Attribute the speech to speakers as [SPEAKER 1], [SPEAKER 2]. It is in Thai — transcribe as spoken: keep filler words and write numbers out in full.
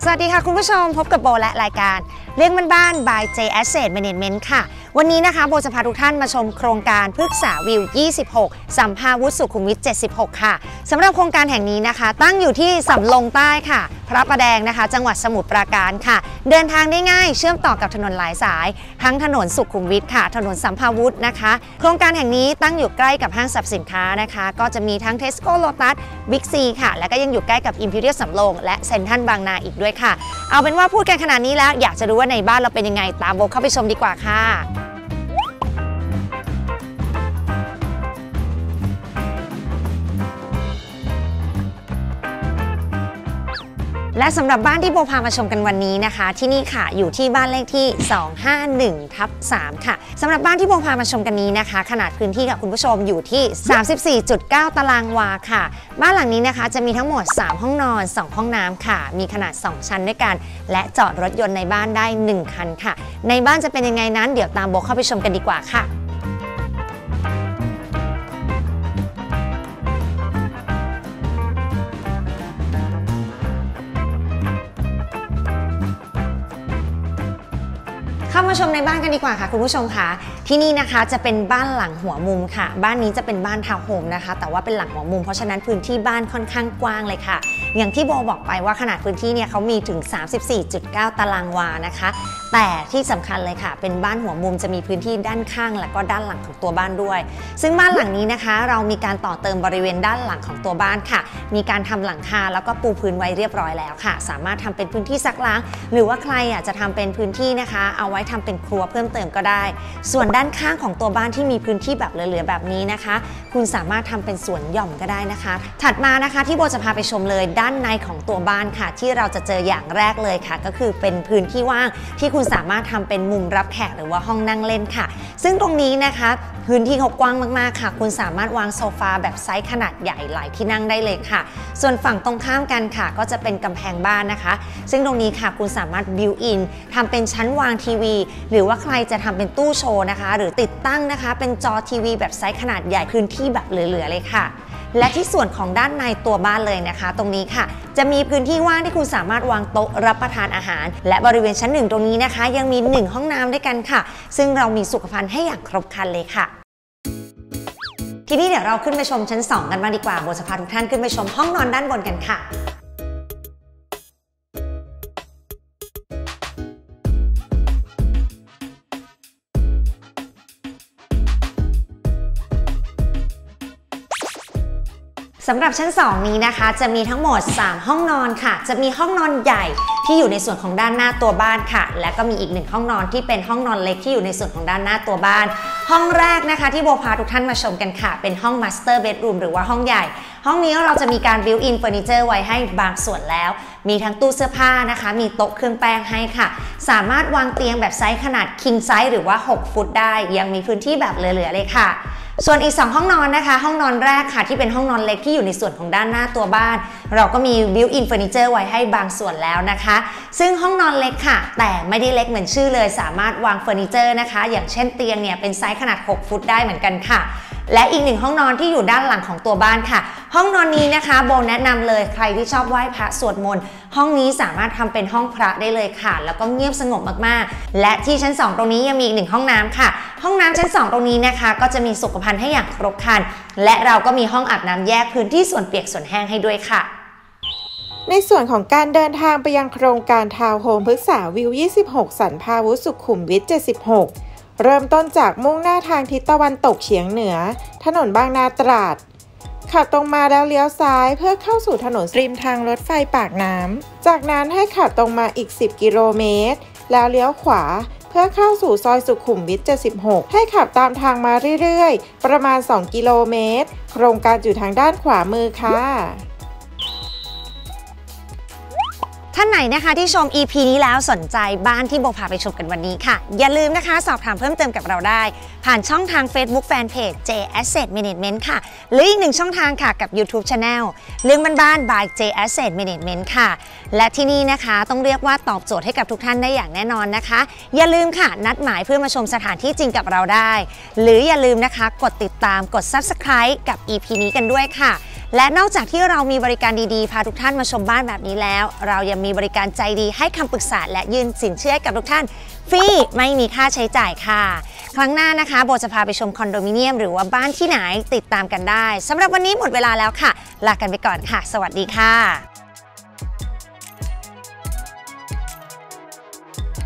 [SPEAKER 1] สวัสดีค่ะคุณผู้ชมพบกับโบและรายการเรื่องบ้านๆ by J Asset Management ค่ะวันนี้นะคะโบจะพาทุกท่านมาชมโครงการพฤกษาวิวยี่สิบหกสัมภาวุธสุขุมวิทเจ็ดสิบหกค่ะสำหรับโครงการแห่งนี้นะคะตั้งอยู่ที่สำโรงใต้ค่ะพระประแดงนะคะจังหวัดสมุทรปราการค่ะเดินทางได้ง่ายเชื่อมต่อกับถนนหลายสายทั้งถนนสุขุมวิทค่ะถนนสัมภาวุธนะคะโครงการแห่งนี้ตั้งอยู่ใกล้กับห้างสรรพสินค้านะคะก็จะมีทั้ง Tesco Lotus Big C ค่ะและก็ยังอยู่ใกล้กับ Imperial สำโรงและเซ็นทรัลบางนาอีกด้วยค่ะเอาเป็นว่าพูดกันขนาดนี้แล้วอยากจะรู้ว่าในบ้านเราเป็นยังไงตามโบเข้าไปชมดีกว่าค่ะและสำหรับบ้านที่โบพามาชมกันวันนี้นะคะที่นี่ค่ะอยู่ที่บ้านเลขที่สองห้าหนึ่งทับสามค่ะสำหรับบ้านที่โบพามาชมกันนี้นะคะขนาดพื้นที่กับคุณผู้ชมอยู่ที่ สามสิบสี่จุดเก้า ตารางวาค่ะบ้านหลังนี้นะคะจะมีทั้งหมดสามห้องนอนสองห้องน้ำค่ะมีขนาดสองชั้นด้วยกันและจอดรถยนต์ในบ้านได้หนึ่งคันค่ะในบ้านจะเป็นยังไงนั้นเดี๋ยวตามโบเข้าไปชมกันดีกว่าค่ะเข้ามาชมในบ้านกันดีกว่าค่ะคุณผู้ชมค่ะที่นี่นะคะจะเป็นบ้านหลังหัวมุมค่ะบ้านนี้จะเป็นบ้านทาวน์โฮมนะคะแต่ว่าเป็นหลังหัวมุมเพราะฉะนั้นพื้นที่บ้านค่อนข้างกว้างเลยค่ะอย่างที่โบบอกไปว่าขนาดพื้นที่เนี่ยเขามีถึง สามสิบสี่จุดเก้า ตารางวานะคะแต่ที่สำคัญเลยค่ะเป็นบ้านหัวมุมจะมีพื้นที่ด้านข้างและก็ด้านหลังของตัวบ้านด้วยซึ่งบ้านหลังนี้นะคะเรามีการต่อเติมบริเวณด้านหลังของตัวบ้านค่ะมีการทำหลังคาแล้วก็ปูพื้นไว้เรียบร้อยแล้วค่ะสามารถทำเป็นพื้นที่ซักล้างหรือว่าใครอยากจะทำเป็นพื้นที่นะคะเอาไว้ทำเป็นครัวเพิ่มเติมก็ได้ส่วนด้านข้างของตัวบ้านที่มีพื้นที่แบบเหลือๆแบบนี้นะคะคุณสามารถทำเป็นสวนหย่อมก็ได้นะคะถัดมานะคะที่โบจะพาไปชมเลยด้านในของตัวบ้านค่ะที่เราจะเจออย่างแรกเลยค่ะก็คือเป็นพื้นที่ว่างที่คุณสามารถทำเป็นมุมรับแขกหรือว่าห้องนั่งเล่นค่ะซึ่งตรงนี้นะคะพื้นที่เขากว้างมากๆค่ะคุณสามารถวางโซฟาแบบไซส์ขนาดใหญ่หลายที่นั่งได้เลยค่ะส่วนฝั่งตรงข้ามกันค่ะก็จะเป็นกำแพงบ้านนะคะซึ่งตรงนี้ค่ะคุณสามารถบิวอินทำเป็นชั้นวางทีวีหรือว่าใครจะทำเป็นตู้โชว์นะคะหรือติดตั้งนะคะเป็นจอทีวีแบบไซส์ขนาดใหญ่พื้นที่แบบเหลือๆเลยค่ะและที่ส่วนของด้านในตัวบ้านเลยนะคะตรงนี้ค่ะจะมีพื้นที่ว่างที่คุณสามารถวางโต๊ะรับประทานอาหารและบริเวณชั้นหนึ่งตรงนี้นะคะยังมีหนึ่งห้องน้ำด้วยกันค่ะซึ่งเรามีสุขภัณฑ์ให้อย่างครบครันเลยค่ะทีนี้เดี๋ยวเราขึ้นไปชมชั้นสองกันบ้างดีกว่าโบจะพาทุกท่านขึ้นไปชมห้องนอนด้านบนกันค่ะสำหรับชั้นสองนี้นะคะจะมีทั้งหมดสามห้องนอนค่ะจะมีห้องนอนใหญ่ที่อยู่ในส่วนของด้านหน้าตัวบ้านค่ะและก็มีอีกหนึ่งห้องนอนที่เป็นห้องนอนเล็กที่อยู่ในส่วนของด้านหน้าตัวบ้านห้องแรกนะคะที่โบพาทุกท่านมาชมกันค่ะเป็นห้อง Master Bedroom หรือว่าห้องใหญ่ห้องนี้เราจะมีการ Built-in Furniture ไว้ให้บางส่วนแล้วมีทั้งตู้เสื้อผ้านะคะมีโต๊ะเครื่องแป้งให้ค่ะสามารถวางเตียงแบบไซส์ขนาด King Size หรือว่าหกฟุตได้ยังมีพื้นที่แบบเหลือๆเลยค่ะส่วนอีกสองห้องนอนนะคะห้องนอนแรกค่ะที่เป็นห้องนอนเล็กที่อยู่ในส่วนของด้านหน้าตัวบ้านเราก็มี Built-in Furniture ไว้ให้บางส่วนแล้วนะคะซึ่งห้องนอนเล็กค่ะแต่ไม่ได้เล็กเหมือนชื่อเลยสามารถวางเฟอร์นิเจอร์นะคะอย่างเช่นเตียงเนี่ยเป็นไซส์ขนาดหกฟุตได้เหมือนกันค่ะและอีกหนึ่งห้องนอนที่อยู่ด้านหลังของตัวบ้านค่ะห้องนอนนี้นะคะโบแนะนำเลยใครที่ชอบไหว้พระสวดมนต์ห้องนี้สามารถทำเป็นห้องพระได้เลยค่ะแล้วก็เงียบสงบมากๆและที่ชั้นสองตรงนี้ยังมีอีกหนึ่งห้องน้ำค่ะห้องน้ำชั้นสองตรงนี้นะคะก็จะมีสุขภัณฑ์ให้อย่างครบครันและเราก็มีห้องอาบน้ำแยกพื้นที่ส่วนเปียกส่วนแห้งให้ด้วยค่ะ
[SPEAKER 2] ในส่วนของการเดินทางไปยังโครงการทาวน์โฮมพฤกษาวิวยี่สิบหกสันภาวุธสุขุมวิทเจ็ดสิบหกเริ่มต้นจากมุ่งหน้าทางทิศตะวันตกเฉียงเหนือถนนบางนาตราดขับตรงมาแล้วเลี้ยวซ้ายเพื่อเข้าสู่ถนนริมทางรถไฟปากน้ำจากนั้นให้ขับตรงมาอีกสิบกิโลเมตรแล้วเลี้ยวขวาเพื่อเข้าสู่ซอยสุขุมวิทเจ็ดสิบหกให้ขับตามทางมาเรื่อยๆประมาณสองกิโลเมตรโครงการอยู่ทางด้านขวามือค่ะ
[SPEAKER 1] ท่านไหนนะคะที่ชม อี พี นี้แล้วสนใจบ้านที่โบพาไปชมกันวันนี้ค่ะอย่าลืมนะคะสอบถามเพิ่มเติมกับเราได้ผ่านช่องทาง Facebook Fanpage J Asset Management ค่ะหรืออีกหนึ่งช่องทางค่ะกับ YouTube Channel เรื่องบ้านๆ by J Asset Management ค่ะและที่นี่นะคะต้องเรียกว่าตอบโจทย์ให้กับทุกท่านได้อย่างแน่นอนนะคะอย่าลืมค่ะนัดหมายเพื่อมาชมสถานที่จริงกับเราได้หรืออย่าลืมนะคะกดติดตามกด Subscribe กับ อี พี นี้กันด้วยค่ะและนอกจากที่เรามีบริการดีๆพาทุกท่านมาชมบ้านแบบนี้แล้วเรายังมีบริการใจดีให้คำปรึกษาและยื่นสินเชื่อให้กับทุกท่านฟรีไม่มีค่าใช้จ่ายค่ะครั้งหน้านะคะโบจะพาไปชมคอนโดมิเนียมหรือว่าบ้านที่ไหนติดตามกันได้สำหรับวันนี้หมดเวลาแล้วค่ะลากันไปก่อนค่ะสวัสดีค่ะ